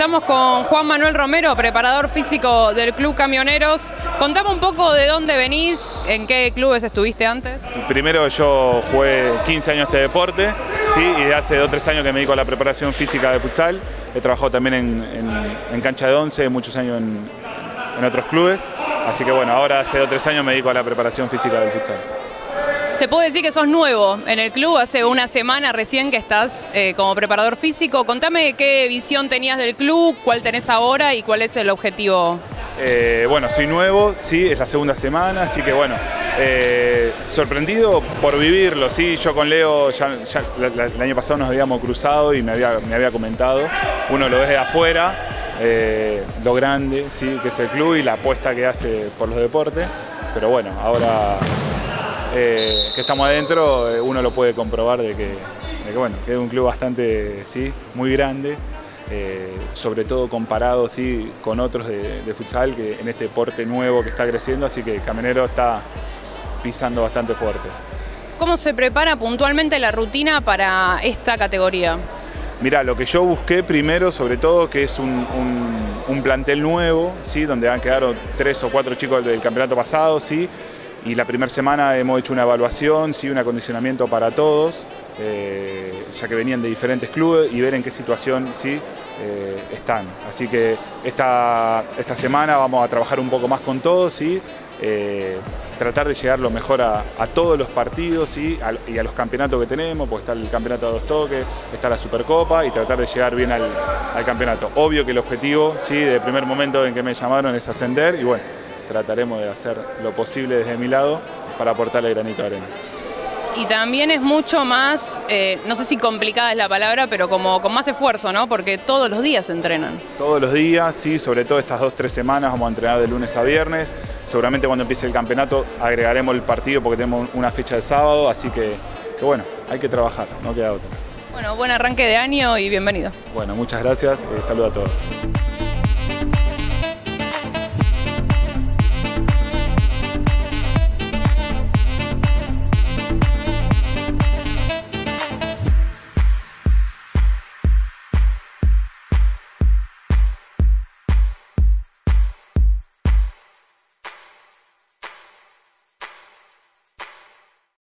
Estamos con Juan Manuel Romero, preparador físico del Club Camioneros. Contame un poco de dónde venís, en qué clubes estuviste antes. Primero yo jugué 15 años este deporte, ¿sí? Y de hace 2 o 3 años que me dedico a la preparación física de futsal. He trabajado también en cancha de 11, muchos años en otros clubes. Así que bueno, ahora hace 2 o 3 años me dedico a la preparación física del futsal. Se puede decir que sos nuevo en el club, hace una semana recién que estás como preparador físico. Contame qué visión tenías del club, cuál tenés ahora y cuál es el objetivo. Bueno, soy nuevo, sí, es la 2ª semana, así que bueno, sorprendido por vivirlo, sí. Yo con Leo el año pasado nos habíamos cruzado y me había comentado, uno lo ves de afuera, lo grande, sí, que es el club y la apuesta que hace por los deportes, pero bueno, ahora que estamos adentro, uno lo puede comprobar de que bueno, que es un club bastante, sí, muy grande, sobre todo comparado, sí, con otros de futsal, que en este deporte nuevo que está creciendo, así que Camionero está pisando bastante fuerte. ¿Cómo se prepara puntualmente la rutina para esta categoría? Mirá, lo que yo busqué primero, sobre todo, que es un plantel nuevo, ¿sí? Donde han quedado 3 o 4 chicos del campeonato pasado, ¿sí? Y la primera semana hemos hecho una evaluación, ¿sí? Un acondicionamiento para todos, ya que venían de diferentes clubes, y ver en qué situación, ¿sí? Están. Así que esta semana vamos a trabajar un poco más con todos, ¿sí? Tratar de llegar lo mejor a todos los partidos, ¿sí? Y a los campeonatos que tenemos, porque está el campeonato de 2 toques, está la Supercopa, y tratar de llegar bien al campeonato. Obvio que el objetivo, ¿sí? De primer momento en que me llamaron es ascender, y bueno, trataremos de hacer lo posible desde mi lado para aportarle granito de arena. Y también es mucho más, no sé si complicada es la palabra, pero como con más esfuerzo, ¿no? Porque todos los días se entrenan. Todos los días, sí, sobre todo estas 2 o 3 semanas vamos a entrenar de lunes a viernes. Seguramente cuando empiece el campeonato agregaremos el partido porque tenemos una fecha de sábado, así que bueno, hay que trabajar, no queda otra. Bueno, buen arranque de año y bienvenido. Bueno, muchas gracias, saludos a todos.